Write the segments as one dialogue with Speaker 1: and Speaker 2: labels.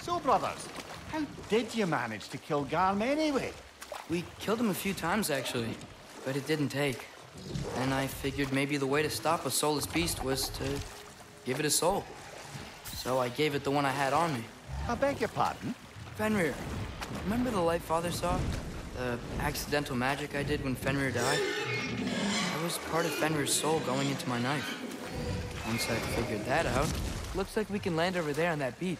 Speaker 1: So, brothers, how did you manage to kill Garm anyway?
Speaker 2: We killed him a few times, actually, but it didn't take. And I figured maybe the way to stop a soulless beast was to give it a soul. So I gave it the one I had on me.
Speaker 1: I beg your pardon?
Speaker 2: Fenrir, remember the light Father saw? The accidental magic I did when Fenrir died? That was part of Fenrir's soul going into my knife. Once I figured that out...
Speaker 3: Looks like we can land over there on that beach.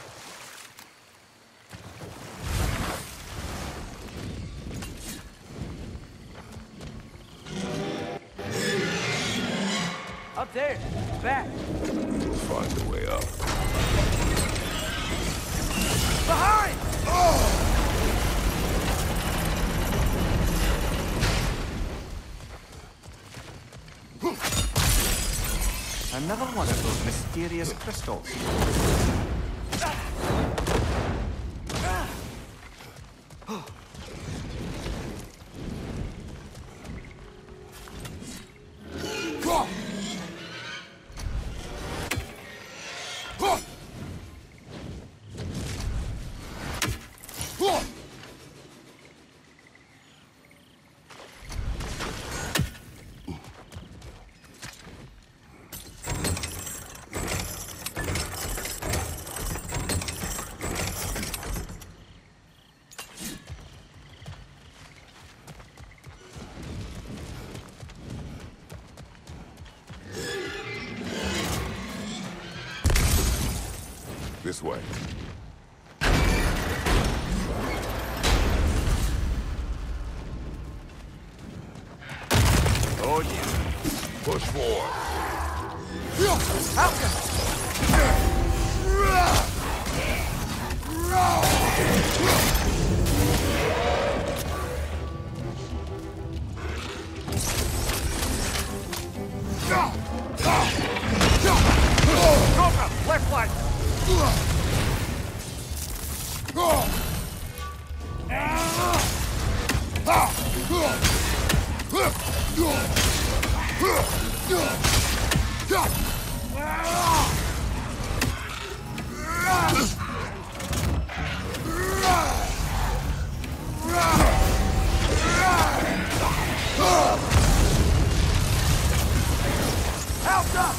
Speaker 3: Up there, back.
Speaker 4: We'll find a way up.
Speaker 3: Behind!
Speaker 1: Another one of those mysterious crystals.
Speaker 4: This way.
Speaker 1: Oh, yeah.
Speaker 4: Push forward.
Speaker 1: Cobra, left flank. Help up!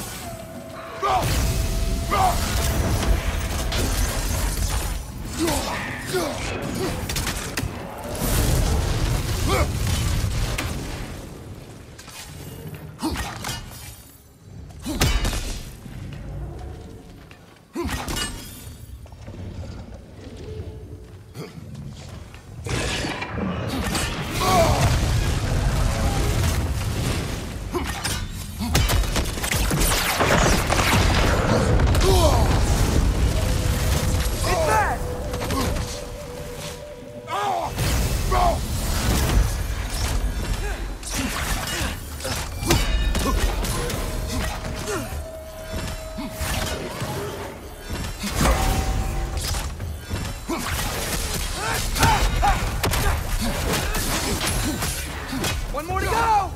Speaker 3: One more to go!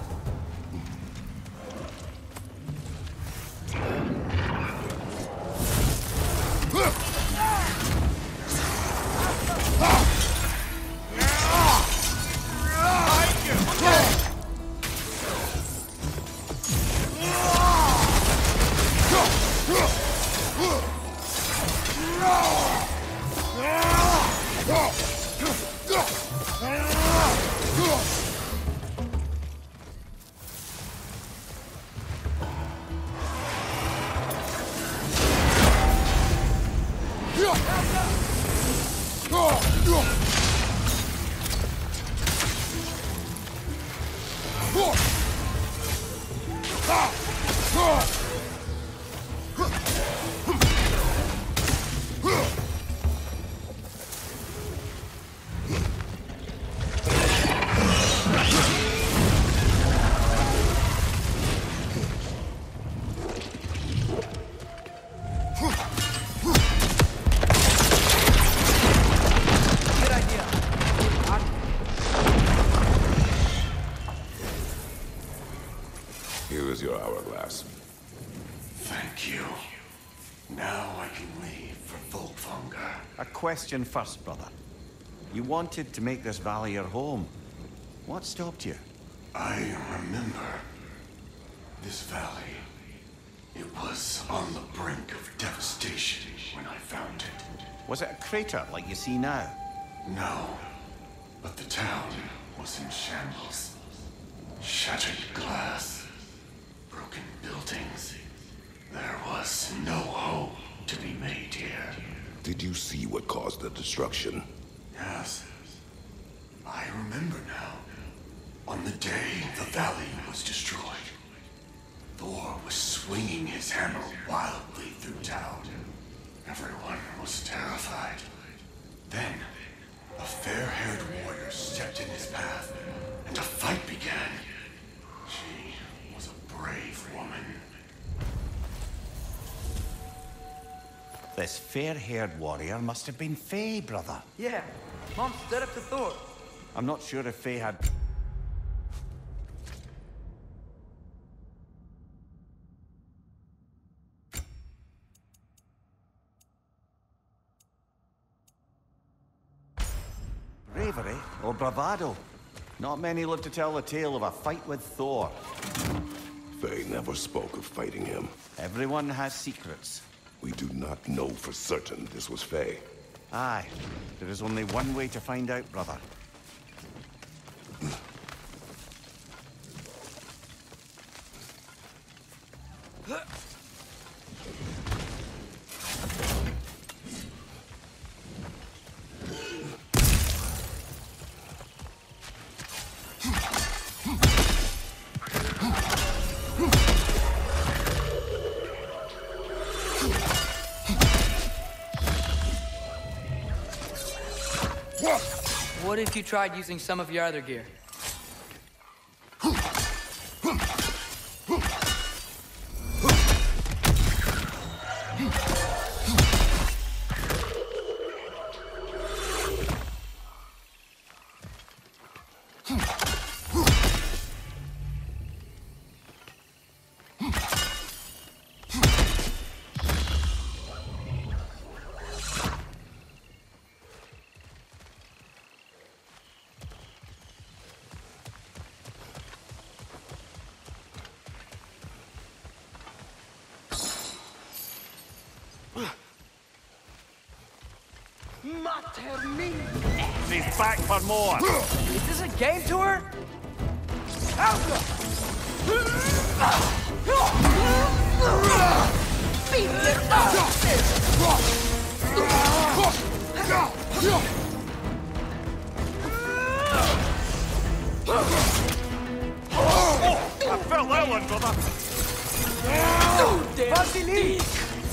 Speaker 1: A question first, brother. You wanted to make this valley your home. What stopped you?
Speaker 5: I remember this valley. It was on the brink of devastation when I found it.
Speaker 1: Was it a crater like you see now?
Speaker 5: No, but the town was in shambles. Shattered glass, broken buildings. There was no hope to be made here.
Speaker 4: Did you see what caused the destruction?
Speaker 5: Yes, I remember now. On the day the valley was destroyed, Thor was swinging his hammer wildly through town. Everyone was terrified. Then, a fair-haired warrior stepped in his path, and a fight began. She was a brave woman.
Speaker 1: This fair-haired warrior must have been Faye, brother.
Speaker 3: Yeah, Mom stood up to Thor.
Speaker 1: I'm not sure if Faye had... bravery or bravado. Not many live to tell the tale of a fight with Thor.
Speaker 4: Faye never spoke of fighting him.
Speaker 1: Everyone has secrets.
Speaker 4: We do not know for certain this was Faye.
Speaker 1: Aye, there is only one way to find out, brother.
Speaker 2: What if you tried using some of your other gear?
Speaker 1: He's back for more!
Speaker 3: Is this a game tour? Alpha!
Speaker 1: I felt that one, brother!
Speaker 3: Basilisk!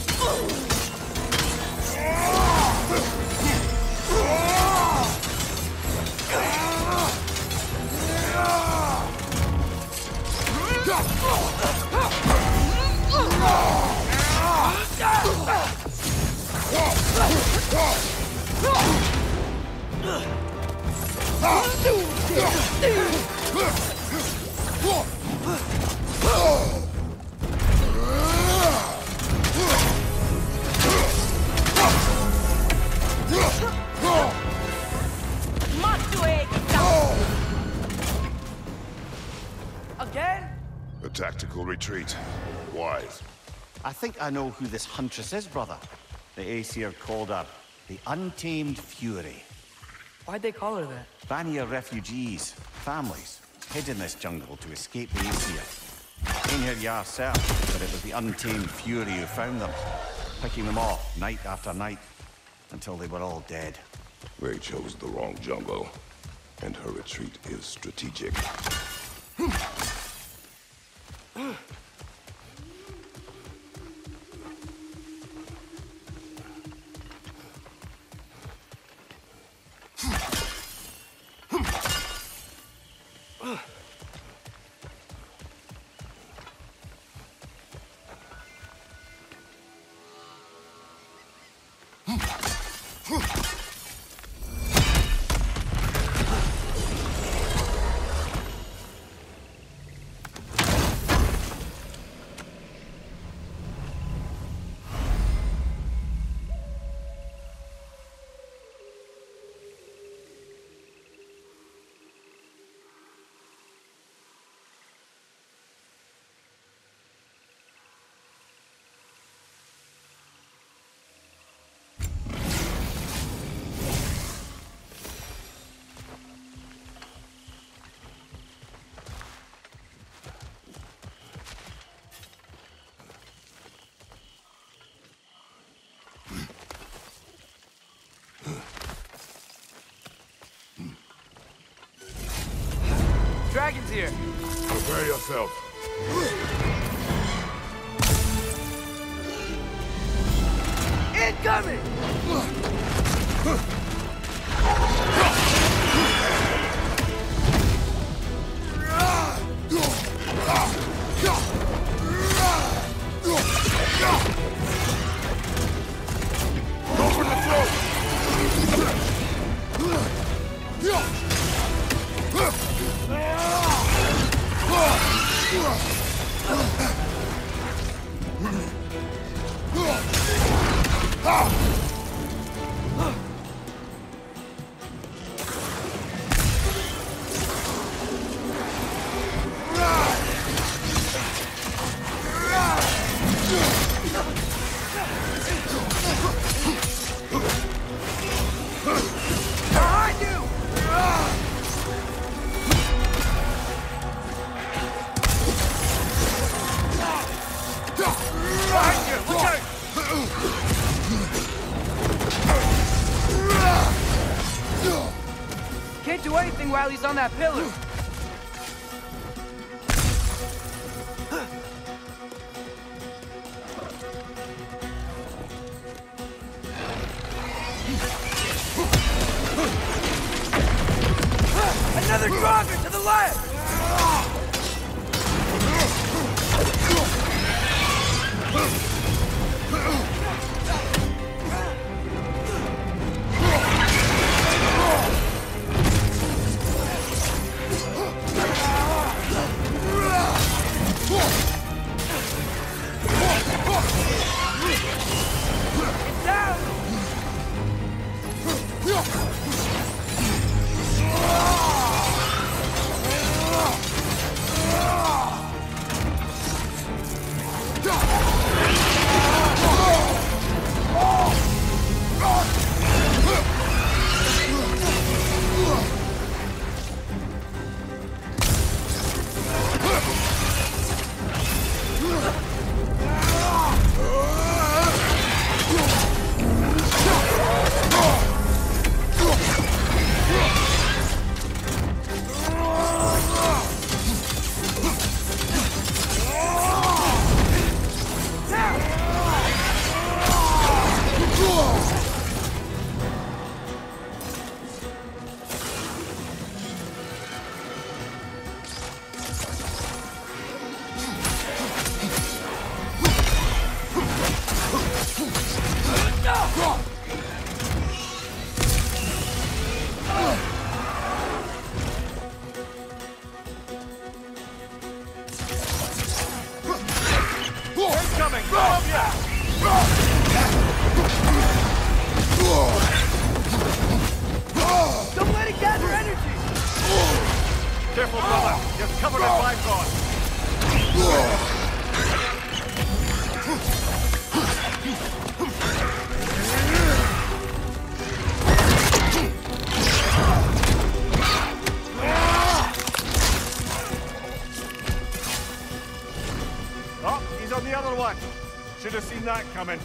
Speaker 3: Again?
Speaker 4: A tactical retreat. Wise.
Speaker 1: I think I know who this huntress is, brother. The Aesir called her the Untamed Fury.
Speaker 2: Why'd they call her that?
Speaker 1: Vanir refugees, families, hid in this jungle to escape the Aesir. Ain't here yourself, but it was the Untamed Fury who found them, picking them off night after night, until they were all dead.
Speaker 4: They chose the wrong jungle, and her retreat is strategic.
Speaker 3: here.
Speaker 4: Prepare yourself.
Speaker 3: Incoming!
Speaker 4: Go for the throat!
Speaker 3: Behind you! Behind you! Look out! Can't do anything while he's on that pillar. Another Draugr to the left! Down!
Speaker 4: Incoming! Above ya!
Speaker 3: Don't let it gather energy!
Speaker 4: Careful, brother! You're covered in Bifrost! Oh, he's on the other one! Should have seen that coming.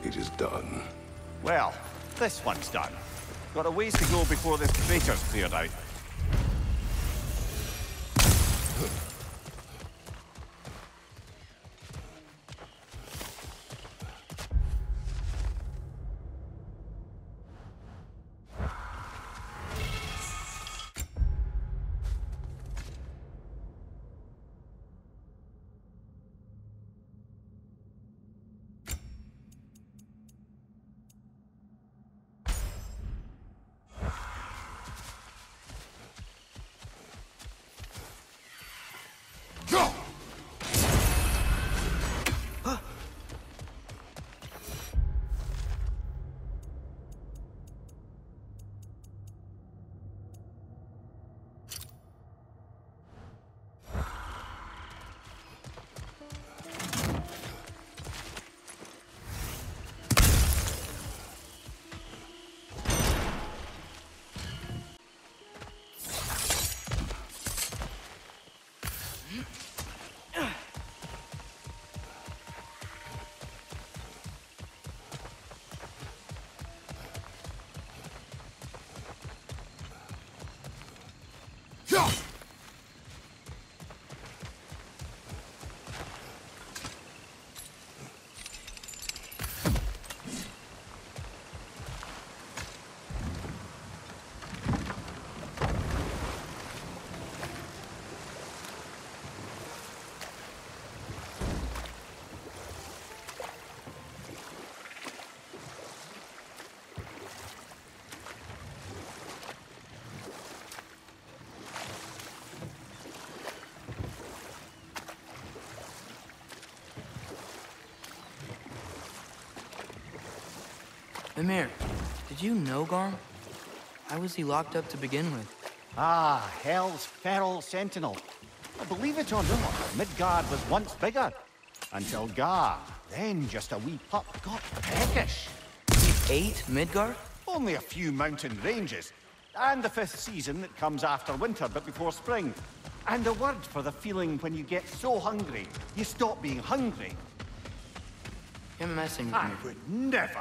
Speaker 4: It is done.
Speaker 1: Well, this one's done. Got a ways to go before this crater's cleared out.
Speaker 5: Go! Go!
Speaker 2: Mimir, did you know Garm? How was he locked up to begin with?
Speaker 1: Ah, Hell's feral sentinel. Believe it or not, Midgard was once bigger. Until Gar, then just a wee pup, got peckish.
Speaker 2: He ate Midgard?
Speaker 1: Only a few mountain ranges. And the 5th season that comes after winter but before spring. And a word for the feeling when you get so hungry, you stop being hungry.
Speaker 2: You're messing with
Speaker 1: I
Speaker 2: me.
Speaker 1: would never.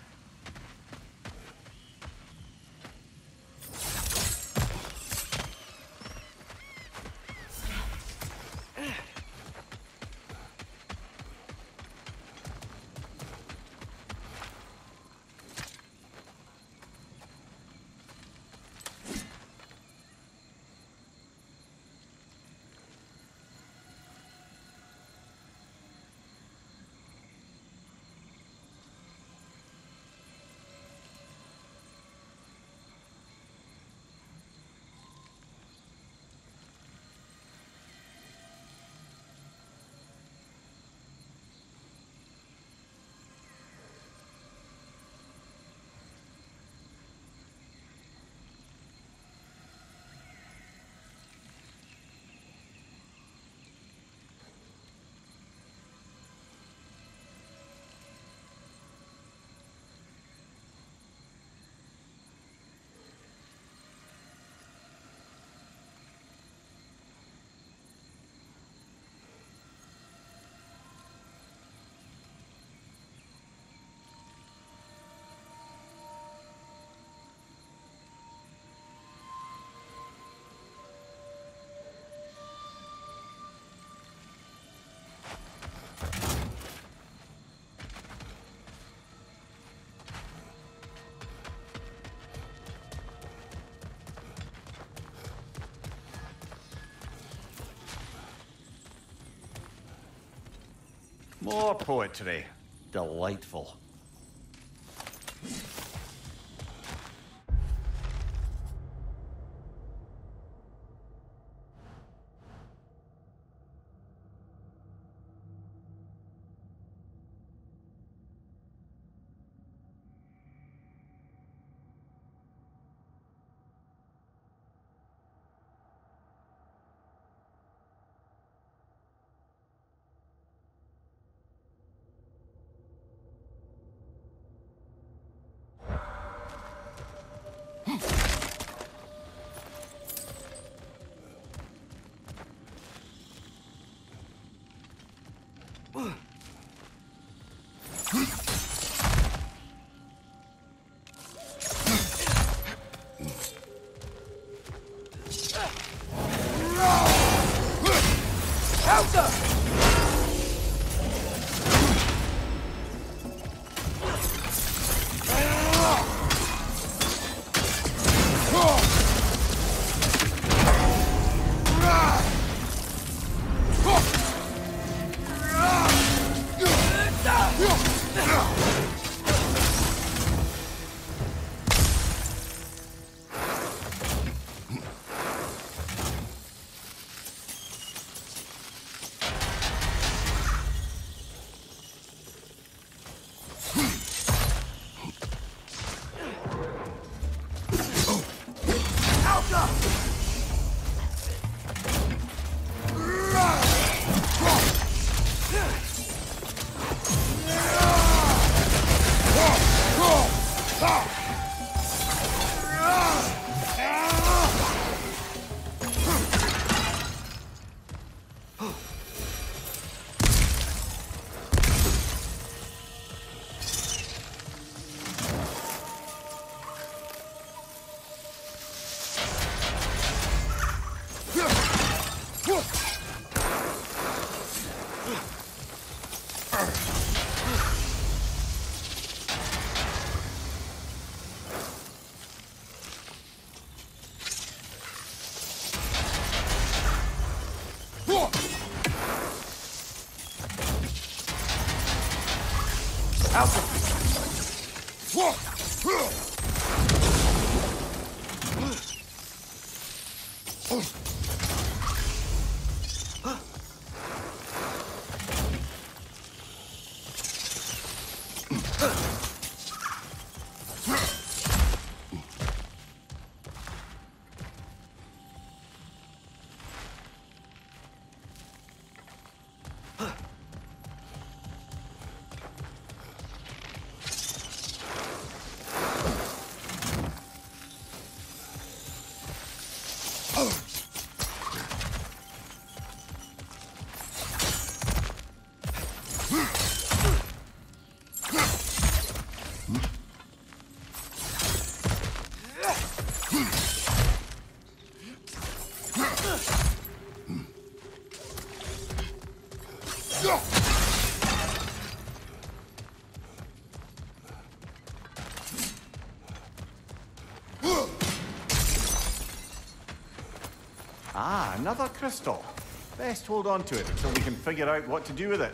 Speaker 1: More poetry. Delightful. Ah, another crystal. Best hold on to it until we can figure out what to do with it.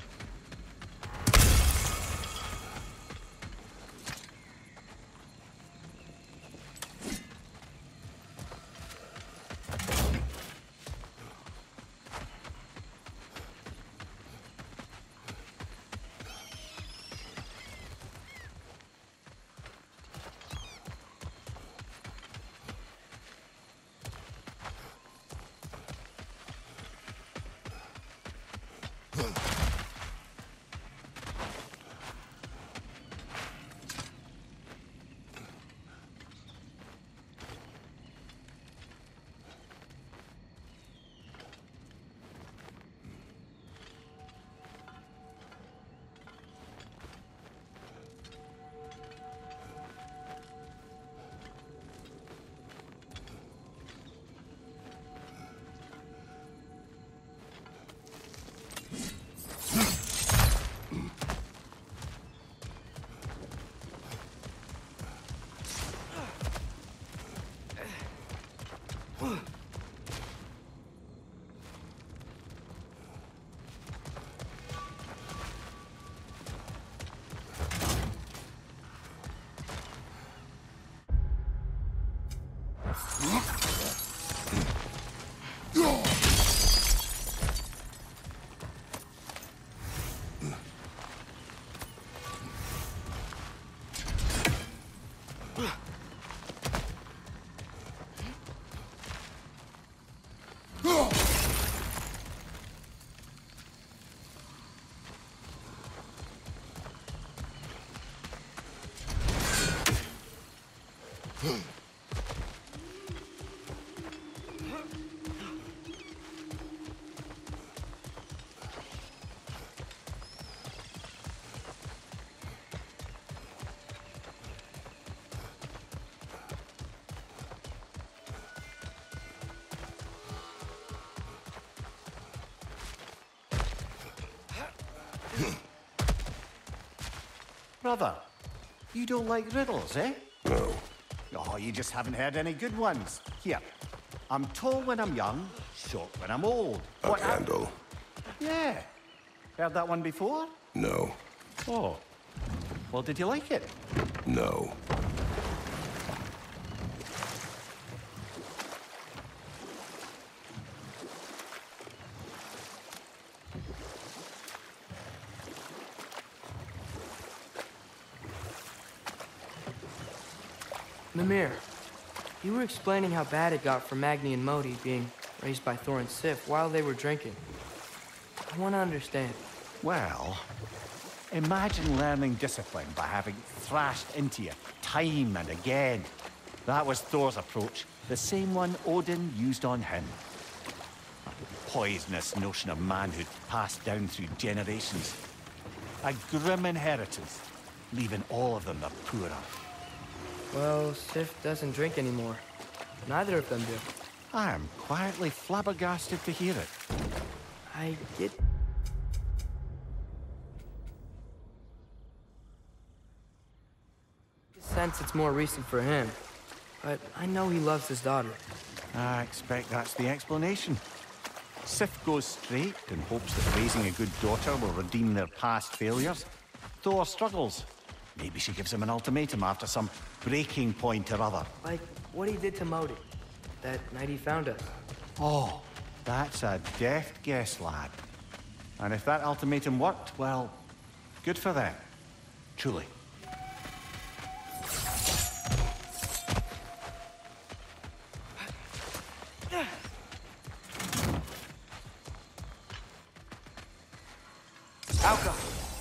Speaker 1: Brother, you don't like riddles, eh?
Speaker 4: No.
Speaker 1: Oh, you just haven't heard any good ones. Here, I'm tall when I'm young, short when I'm old.
Speaker 4: A candle.
Speaker 1: Yeah. Heard that one before?
Speaker 4: No.
Speaker 1: Oh. Well, did you like it?
Speaker 4: No.
Speaker 2: Mimir, you were explaining how bad it got for Magni and Modi being raised by Thor and Sif while they were drinking. I want to understand.
Speaker 1: Well, imagine learning discipline by having thrashed into you time and again. That was Thor's approach, the same one Odin used on him. A poisonous notion of manhood passed down through generations. A grim inheritance, leaving all of them the poorer.
Speaker 2: Well, Sif doesn't drink anymore. Neither of them do.
Speaker 1: I am quietly flabbergasted to hear it.
Speaker 2: I get... sense it's more recent for him. But I know he loves his daughter.
Speaker 1: I expect that's the explanation. Sif goes straight and hopes that raising a good daughter will redeem their past failures. Thor struggles. Maybe she gives him an ultimatum after some breaking point or other.
Speaker 2: Like what he did to Modi that night he found us.
Speaker 1: Oh, that's a deft guess, lad. And if that ultimatum worked, well, good for them. Truly.
Speaker 3: Alka.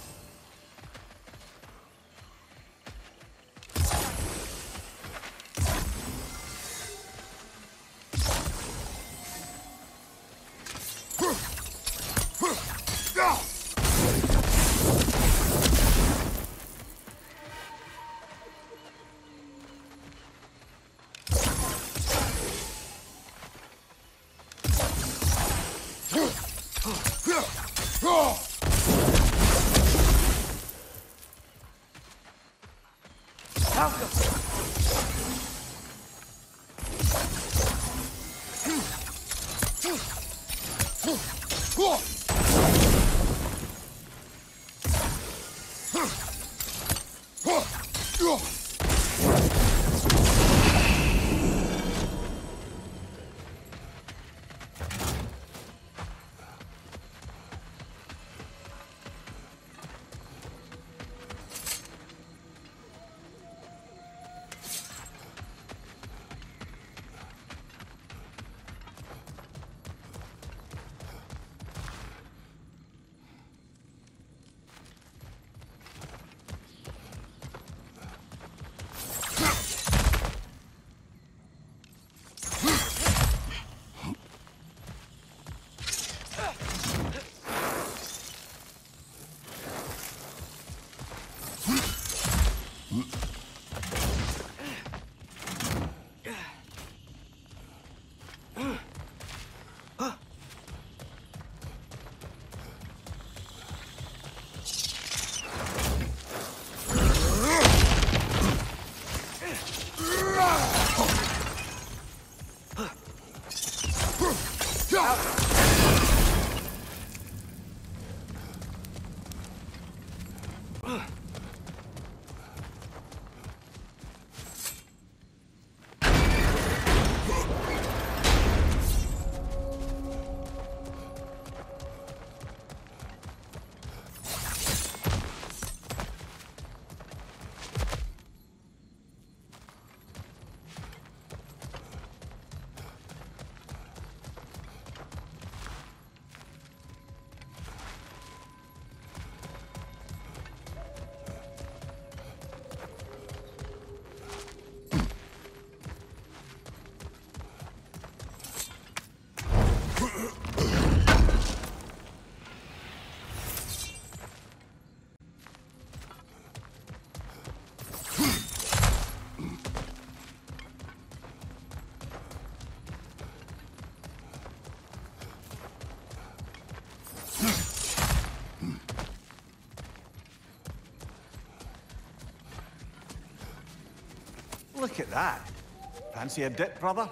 Speaker 1: Look at that. Fancy a dip, brother?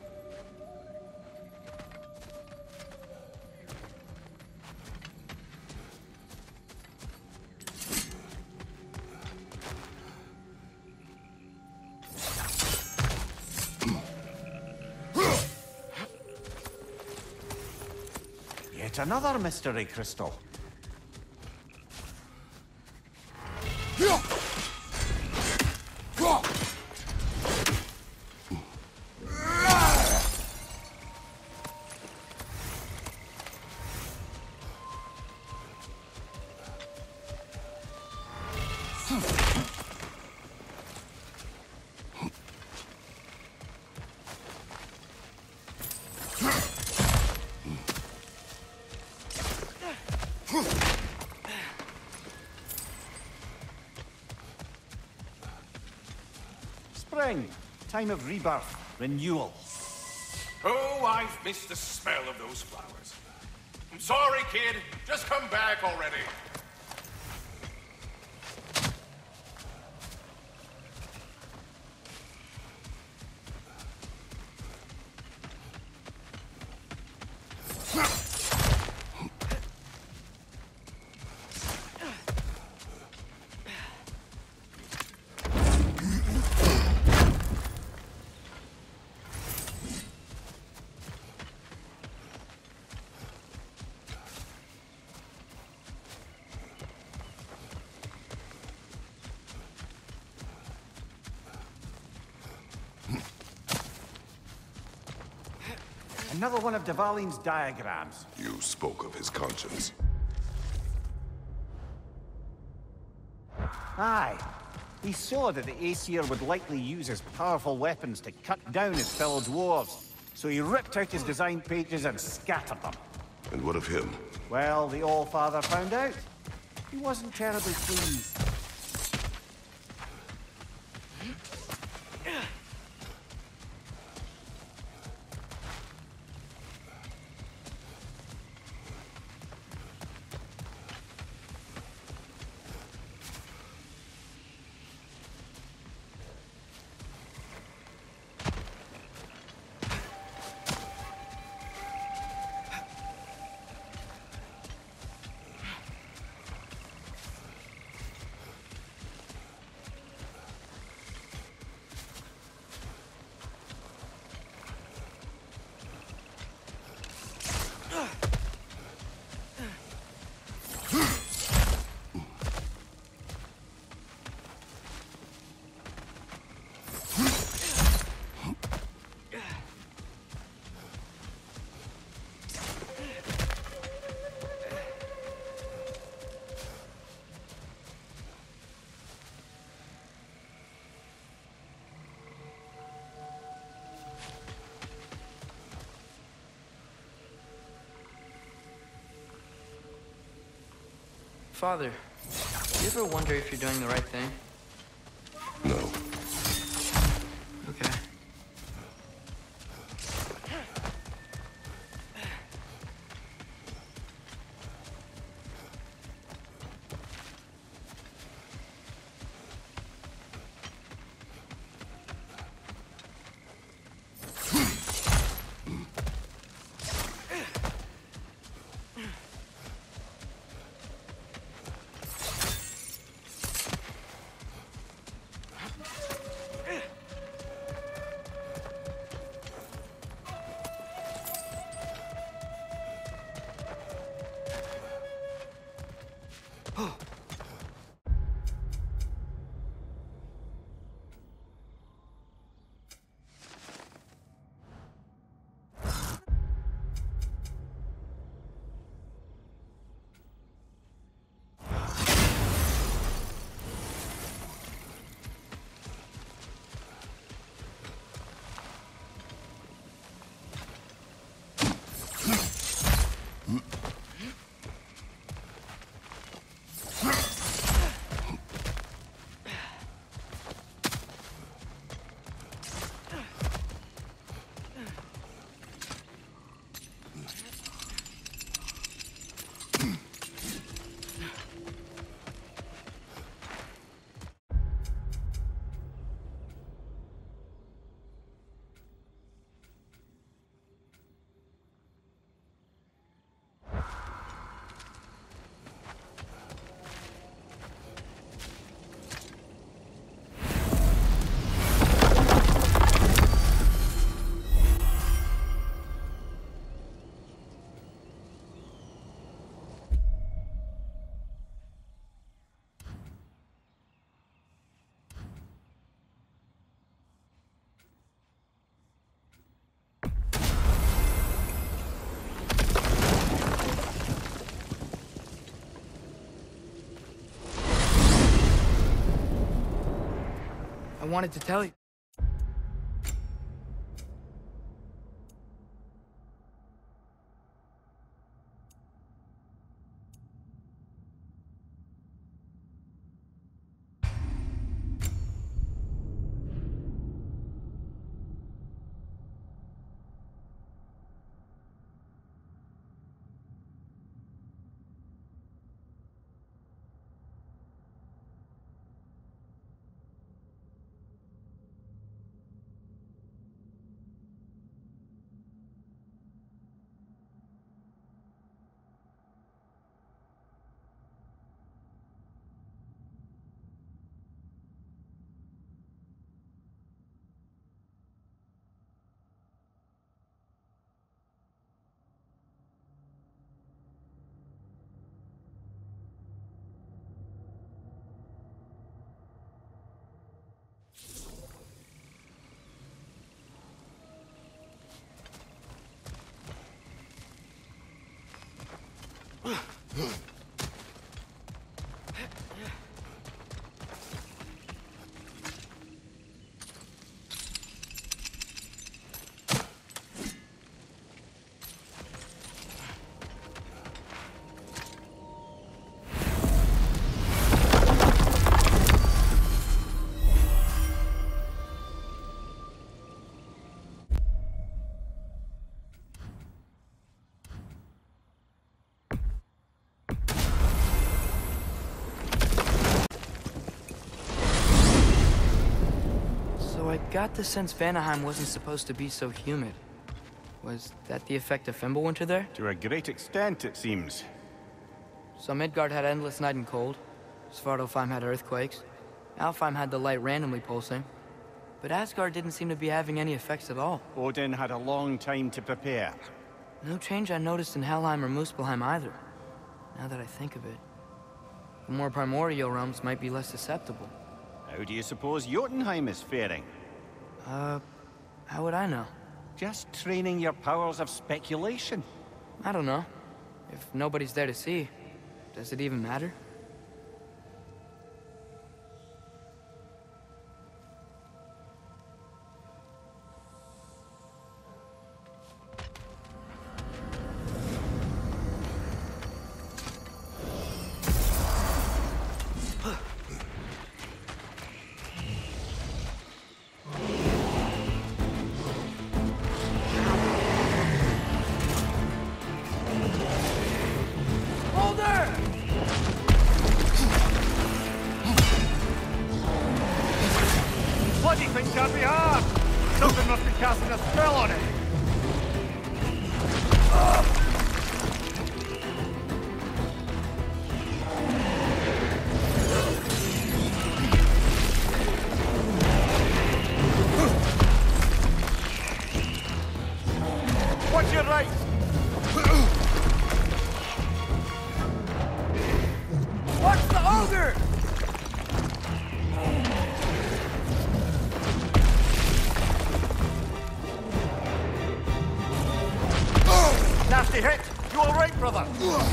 Speaker 1: Yet another mystery crystal. Spring, time of rebirth, renewal.
Speaker 6: Oh, I've missed the smell of those flowers. I'm sorry, kid. Just come back already.
Speaker 1: Another one of Dvalin's diagrams.
Speaker 4: You spoke of his conscience.
Speaker 1: Aye. He saw that the Aesir would likely use his powerful weapons to cut down his fellow dwarves. So he ripped out his design pages and scattered them.
Speaker 4: And what of him?
Speaker 1: Well, the All-Father found out. He wasn't terribly pleased.
Speaker 2: Father, do you ever wonder if you're doing the right thing?
Speaker 4: No.
Speaker 2: Okay. I wanted to tell you. I got the sense Vanaheim wasn't supposed to be so humid. Was that the effect of Fimbulwinter there?
Speaker 1: To a great extent, it seems.
Speaker 2: So Midgard had endless night and cold. Svartalfheim had earthquakes. Alfheim had the light randomly pulsing. But Asgard didn't seem to be having any effects at all.
Speaker 1: Odin had a long time to prepare.
Speaker 2: No change I noticed in Helheim or Muspelheim either. Now that I think of it. The more primordial realms might be less susceptible.
Speaker 1: How do you suppose Jotunheim is faring?
Speaker 2: How would I know?
Speaker 1: Just training your powers of speculation.
Speaker 2: I don't know. If nobody's there to see, does it even matter?
Speaker 1: Bloody thing can't be hard! Something must be casting a spell on it! Watch your right!
Speaker 3: Watch the ogre!
Speaker 1: Nasty hit! You alright, brother?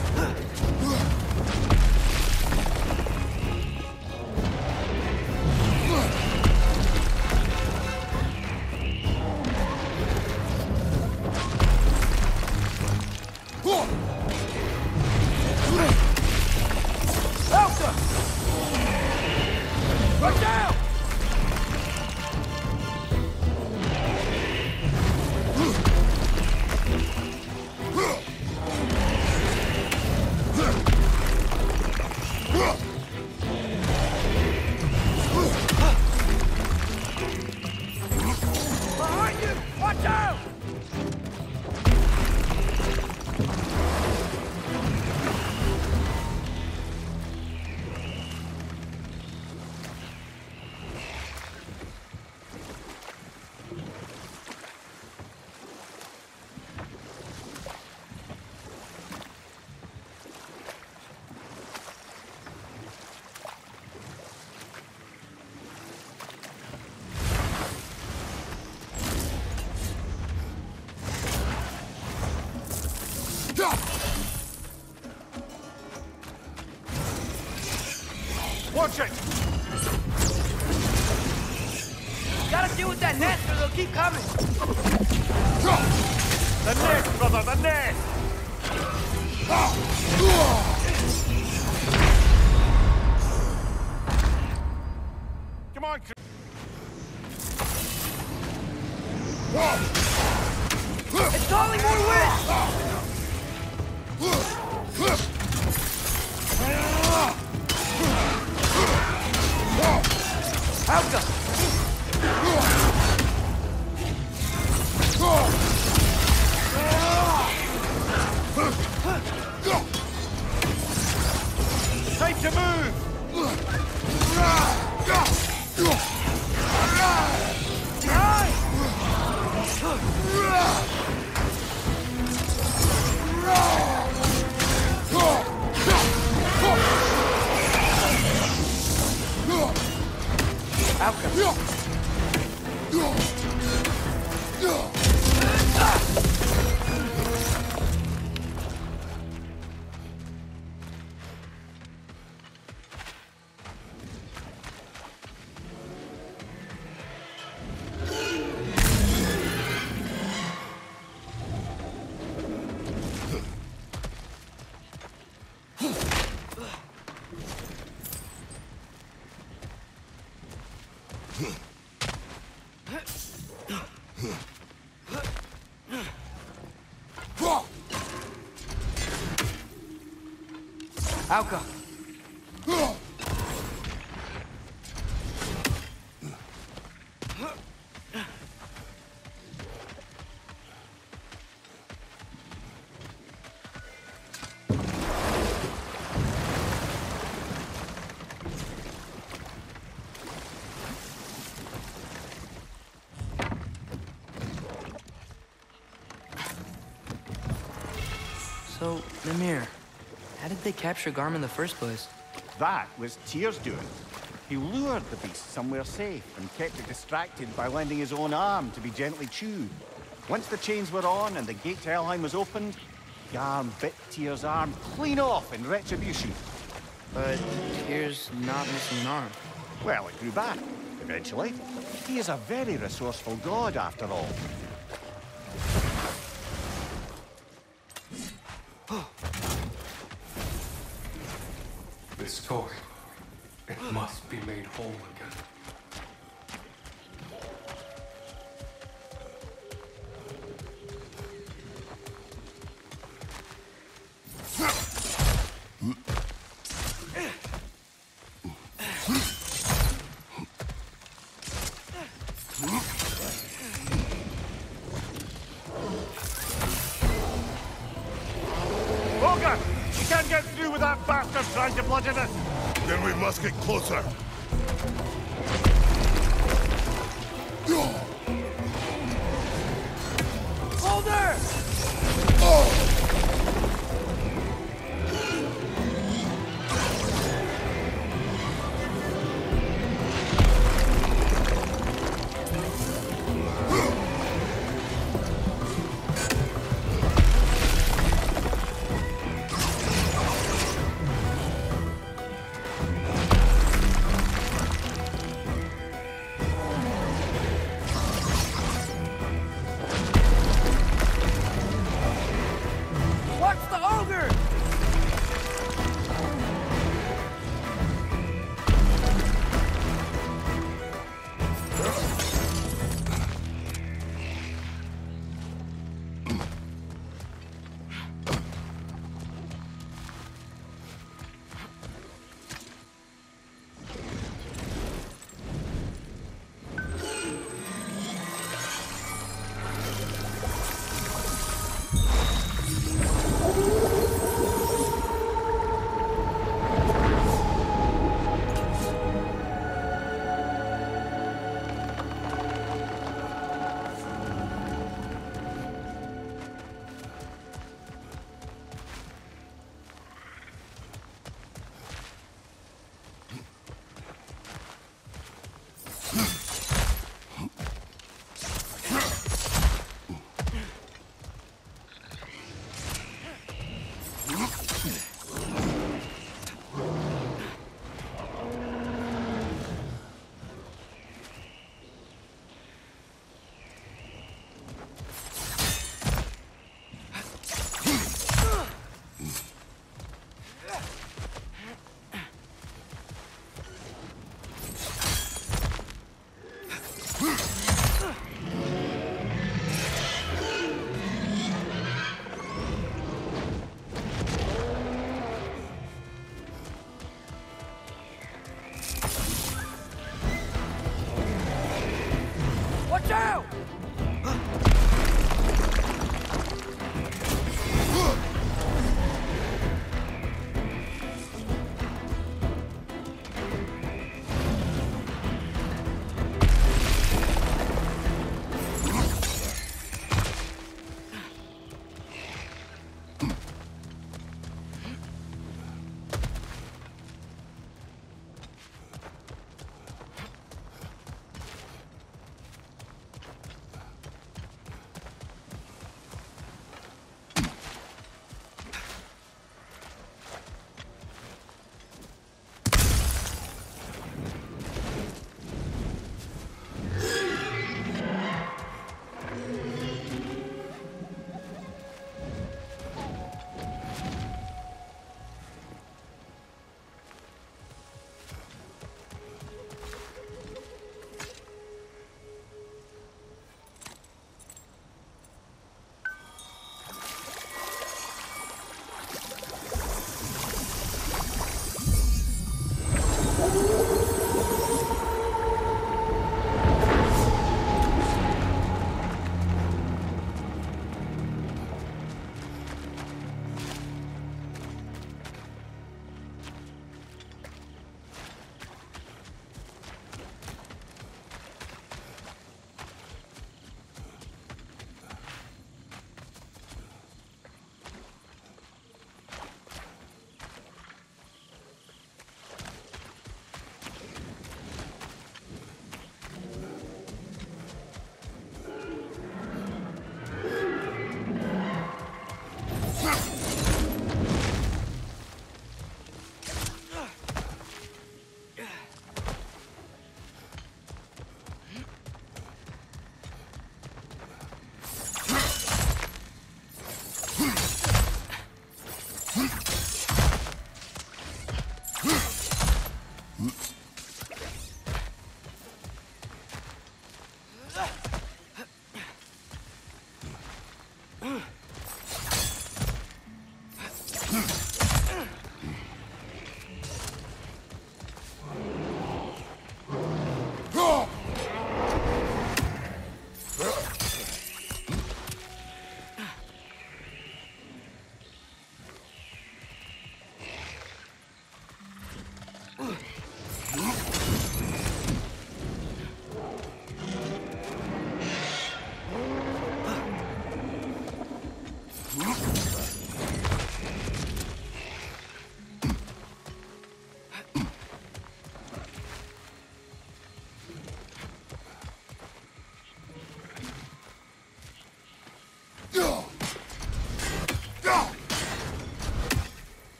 Speaker 3: Elsa! Look down! Behind you! Watch out!
Speaker 1: Watch it!
Speaker 3: Gotta deal with that nest or they'll keep coming.
Speaker 1: The nest, brother, the nest! Come on,
Speaker 3: It's calling more wind! Helga!
Speaker 1: time to move!
Speaker 2: Alka. So, Mimir, how did they capture Garm in the first place?
Speaker 1: That was Tyr's doing. He lured the beast somewhere safe and kept it distracted by lending his own arm to be gently chewed. Once the chains were on and the gate to Helheim was opened, Garm bit Tyr's arm clean off in retribution.
Speaker 2: But Tyr's not missing an arm.
Speaker 1: Well, it grew back, eventually. He is a very resourceful god, after all.
Speaker 7: This toy, it must be made whole again.
Speaker 1: Ogre! We can't get through with that bastard trying to bludgeon us!
Speaker 4: Then we must get closer.
Speaker 3: Watch the ogre! Watch out!